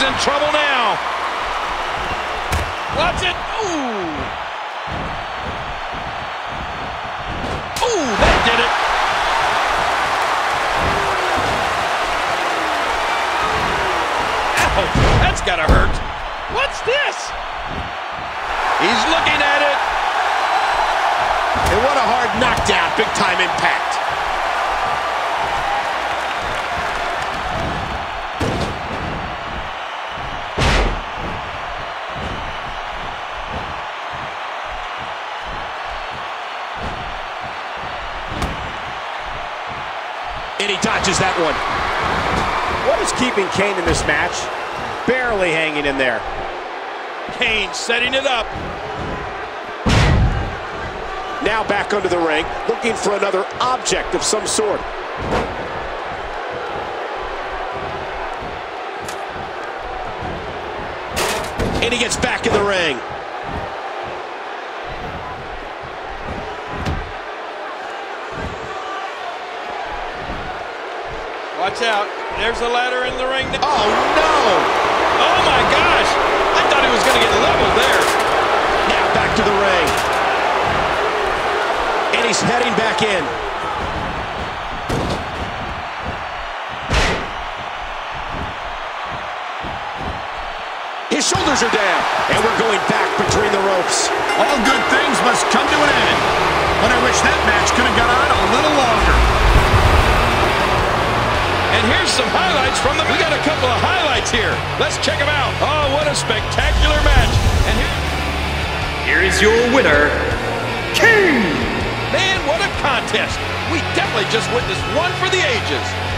in trouble now. Watch it. Ooh. Ooh, that did it. Ouch, that's gotta hurt. What's this? He's looking at it. And what a hard knockdown, big time impact. And he dodges that one. What is keeping Kane in this match? Barely hanging in there. Kane setting it up. Now back under the ring, looking for another object of some sort. And he gets back in the ring. Watch out. There's a ladder in the ring. Oh, no! Oh, my gosh. I thought he was going to get leveled there. Now back to the ring. And he's heading back in. His shoulders are down. And we're going back between the ropes. All good things must come to an end. But I wish that match could have gone on a little longer. And here's some highlights from the... We got a couple of highlights here. Let's check them out. Oh, what a spectacular match. And here is your winner, Kane. Man, what a contest. We definitely just witnessed one for the ages.